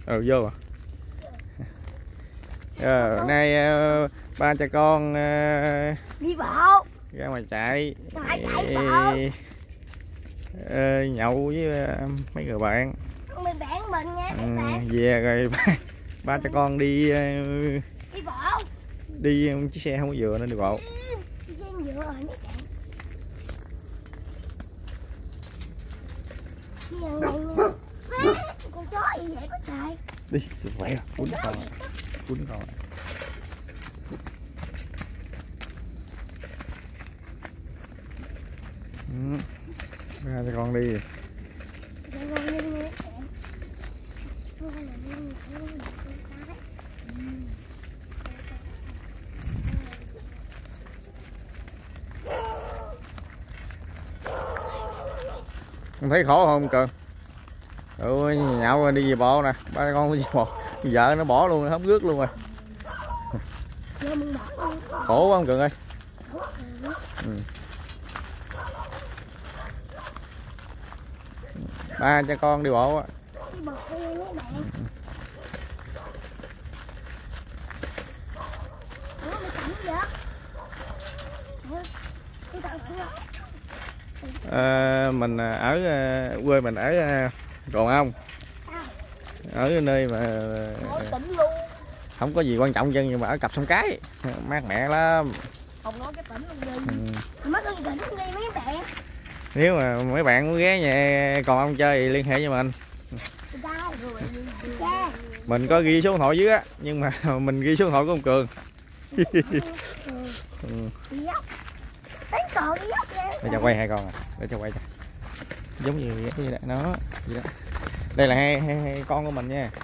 Vô à. Nay ba cha con đi bộ ra ngoài chạy bộ. nhậu với mấy người bạn. Mình bạn mình nha các bạn. Về rồi ba cha con đi Đi bộ. Đi chiếc xe không có vừa nên đi bộ. Đi xe vừa rồi mấy bạn. Đi lần này nha. Con chó gì vậy có trời. Đi, khỏe rồi, cuốn con. Ra cho con đi. Con thấy khổ không Cường? Ôi nhậu đi về bộ nè, ba con đi về bộ. Vợ nó bỏ luôn, không rước luôn rồi. Khổ quá không Cường ơi. Ba cho con đi bộ á. Mình ở quê mình ở Cồn Ông, ở nơi mà không có gì quan trọng chân, nhưng mà ở cặp sông Cái mát mẻ lắm. Không nói cái tỉnh luôn đi. Mất cái tỉnh luôn đi mấy bạn. Nếu mà mấy bạn muốn ghé nhà Cồn Ông chơi thì liên hệ với mình. Mình có ghi số điện thoại dưới á, nhưng mà mình ghi số điện thoại của ông Cường. Để cho quay hai con à, để cho quay cho. Giống như vậy đó, nó vậy đó. Đây là hai con của mình nha.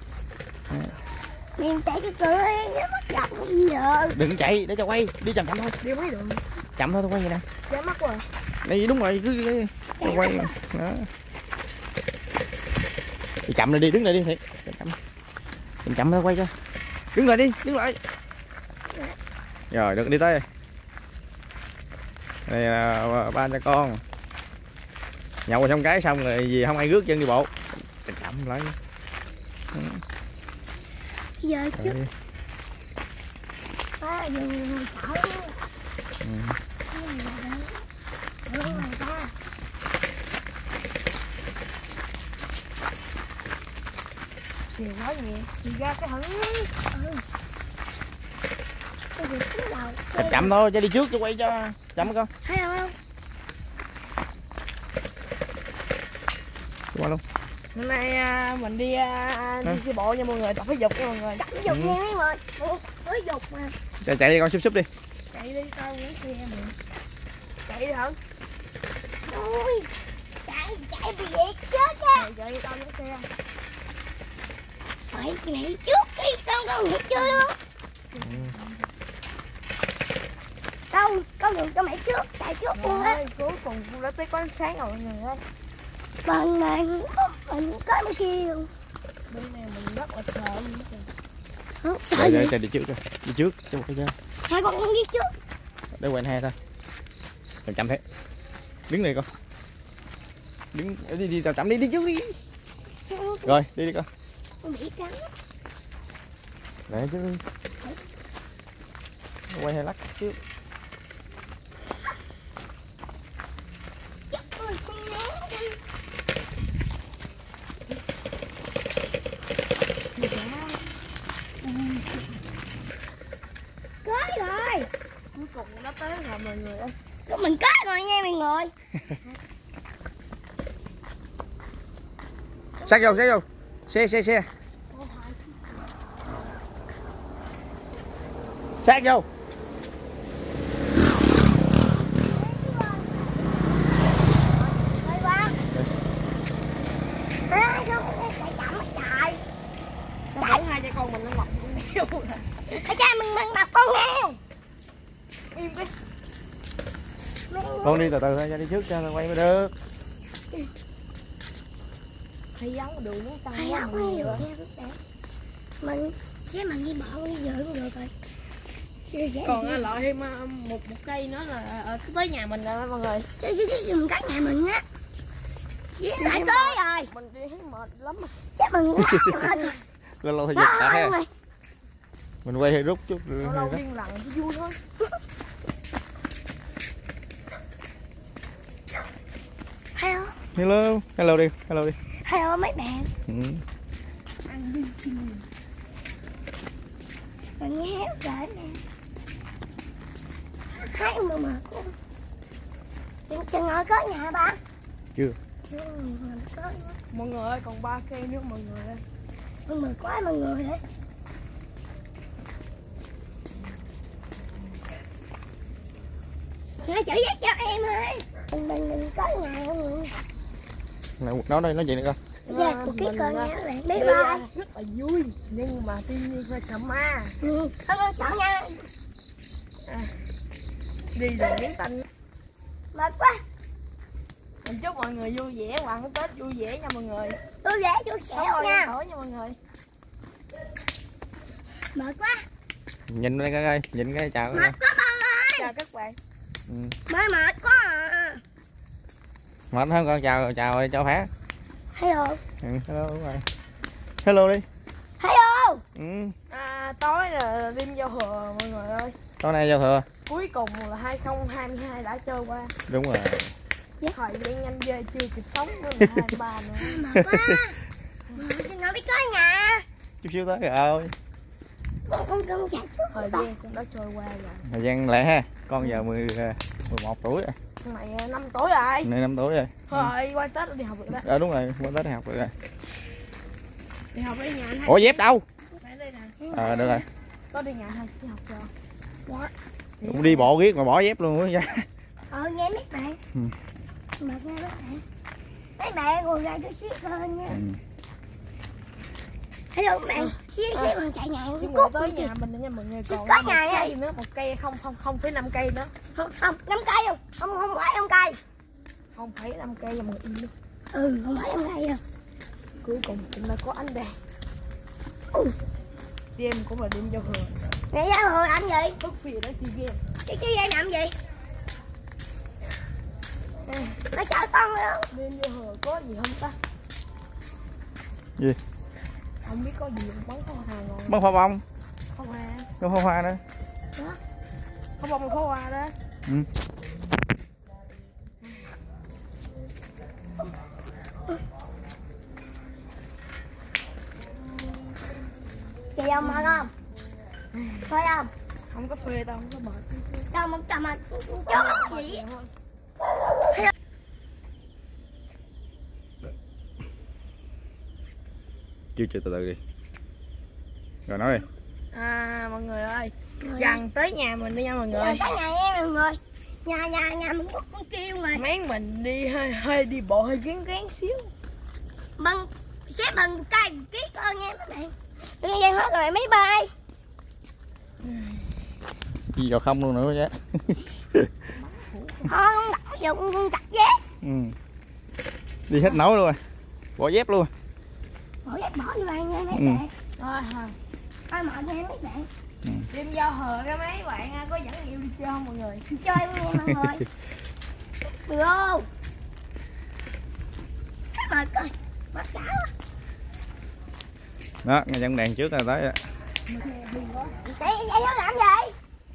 Mình chạy cái cửa nó mất gặp gì giờ. Đừng chạy, để cho quay, đi chậm thôi. Đi mấy đường. Chậm thôi, tôi quay vậy nè. Chết mất rồi. Đây đúng rồi, cứ cho quay. Đó. Đi chậm lại đi, đứng lại đi thiệt. Chậm thôi quay cho. Đứng lại đi, đứng lại. Rồi, được đi tới. Đây là ba cha con nhậu xong cái xong rồi gì không ai rước chân đi bộ. Chậm lại. Giờ chứ. Ba giờ người sợ. Xìu quá gì đi ra cái hẳn. Chậm thôi, cho đi trước cho quay cho. Chậm con. Thấy không? Qua luôn. Hôm nay mình đi xe bộ nha mọi người, tập thể dục nha mọi người. Tập thể dục nha mấy người. Thể dục mà. Chạy đi con, súp đi. Chạy đi tao muốn xe mình. Chạy đi hả? Ui. Chạy bị liệt chết á. Chạy đi tao muốn xe. Phải chạy trước đi, con hiểu chưa luôn. Con đường cho mẹ trước, chạy trước luôn á. Cuối cùng cũng đã tới có ánh sáng rồi mọi người ơi. Bằng này mình có mấy kia luôn. Bên này mình rất là sợ luôn. Sợ gì? Chạy đi trước rồi. Đi trước cho một cái ra. Hai con đi trước. Để quên hai thôi. Đừng chậm thế. Đứng đây con. Đứng đi chậm đi trước đi. Rồi, đi con. Con bị cắn. Để chứ đi. Quay hai lắc trước. Tới rồi. Cuối cùng nó tới rồi mọi người ơi. Mình tới rồi nha mọi người. Sát vô. Xe. Sát vô. Hai cha con mình nó mập đeo rồi. Hai cha mình mập con nghe. Im đi. Con đi từ ra đi trước cho quay mới được. Hay giống đường nó tăng quá nhiều. Mình chứ mình đi bộ đi giờ cũng được rồi. Còn lại thêm một cây nữa là ở tới nhà mình rồi mọi người. Chứ mình cắt nhà mình á. Lại tới rồi. Mình đi thấy mệt lắm mà. Chắc mình mệt rồi. Lâu lâu thì giật cả ha. Mình quay hơi rút chút. Lâu lâu điên lặng chứ vui thôi. Hello. Hello. Hello đi. Hello đi. Hello mấy bạn. Ừ. Ăn đi chim. Bạn nghe héo rồi nè. Hai mà mệt. Chừng ngồi có nhà ba. Chưa. Mọi người ơi, còn 3 cây nữa mọi người ơi. Mừng quá mọi người đấy. Nói chữ viết cho em ơi. Đừng có nhà mọi người. Nói đây nói chuyện đi con. Dạ, cuộc kiết con nha các bạn. Bye bye. Rất là vui, nhưng mà tuy nhiên hơi sợ ma. Con sợ nha. Đi rồi miếng tanh. Mệt quá. Mình chúc mọi người vui vẻ, ăn Tết vui vẻ nha mọi người. Tôi dễ vui xẻo nha. Nha mọi người. Mệt quá. Nhìn đây coi, nhìn cái chào. Mệt quá ba ơi. Chào các bạn. Ừ. Mới mệt quá à. Mệt không con, chào chào cho khỏe. Hello. Ừ, hello các bạn. Hello đi. Hello. Ừ. Tối là đêm giao thừa mọi người ơi. Tối nay giao thừa. Cuối cùng là 2022 đã trôi qua. Đúng rồi. Thời gian nhanh ghê, chưa kịp sống nữa là 23 nữa. Mệt quá. Chừng nào biết có nhà. Chút xíu tới rồi. Con chạy chút. Thời gian cũng đã trôi qua rồi. Thời gian lẹ ha. Con giờ 11 tuổi rồi. Thằng này 5 tuổi rồi. Này 5 tuổi rồi. Thôi qua Tết đi học được đó. Đúng rồi, qua Tết đi học được rồi. Đi học đi nhà anh. Ủa dép đâu? Phải đây nè. Được rồi. Có đi nhà thôi, đi học rồi. Dạ. Cũng đi bộ riết mà bỏ dép luôn á. Nghe mấy bạn. Mệt nha mấy bạn. Mấy bạn ngồi ra chút xíu lên nha. Hello các bạn. Xíu mình chạy nhà Chứ cút tới nhà mình nha mọi người, còn có một nhà nha. cây nữa, 1 cây không 0,5 cây nữa. Không 5 cây không? Không phải 5 cây. 0,5 cây là mọi người im đi. Không phải 5 cây đâu. Cuối cùng cũng đã có ánh đèn. Đêm cũng là đêm giao thừa. Mẹ giao thừa làm gì? Thức phía đó chơi game. Cái game làm gì? Nó chở con nữa. Đêm giao thừa có gì không ta? Gì? Không biết có gì bắn pháo hoa ngon. Bắn pháo bông. Pháo hoa. Có pháo hoa nữa. Pháo bông pháo hoa đó. Ừ. Chị ông mệt không? Thôi không? Không có phê đâu, không có bệt. Đâu mà cầm mà chó gì? Chưa từ từ đi. Rồi nói đi. Mọi người ơi, gần tới nhà mình đi nha mọi người. Tới nhà em mọi người. Nhà mình có con kêu mà. Mấy mình đi hơi đi bộ hơi gán xíu. Bằng xếp bằng cây ký con nha các bạn. Đừng vậy hết rồi mấy bay. Đi vào không luôn nữa chứ. Không đặt vô con chặt dép. Đi hết nổi luôn rồi. Bỏ dép luôn. Bỏ dép bỏ vô đây nha mấy bạn. Thôi Thôi mệt nha mấy bạn. đêm giao thừa cái mấy bạn có dẫn nhiều đi chơi không mọi người? Đi chơi luôn nha mọi người. Được không? Mệt coi. Mệt chảo á. Đó, nghe dẫn đèn trước rồi tới rồi. Vậy nó làm gì?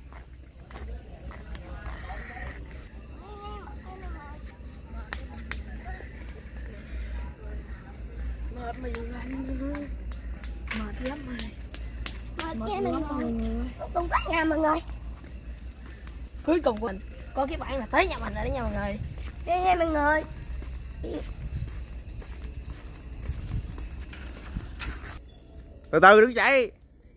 Mệt mà dù lạnh. Mệt lắm rồi. Mệt nha mọi người. Cùng cả nhà mọi người. Cuối cùng của mình có cái bãi mà tới nhà mình rồi đó nha mọi người. Đi nha mọi người. Từ từ đừng chạy.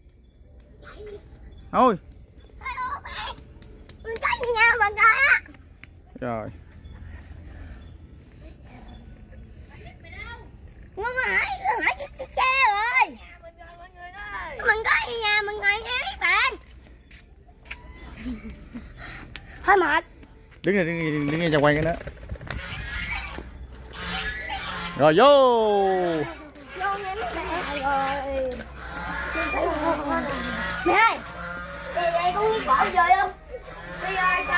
Thôi. Hello bạn. Đừng có gì nha mọi người á. Rồi. Con hỏi chiếc xe rồi. Mình có gì nhà mọi người nha các bạn. Thôi mệt. Đứng nghe cho quay cái nữa. Rồi vô. Vô nha mấy bạn. Rồi. Mẹ ơi. Vậy con đi bỏ rồi không? Đi ơi.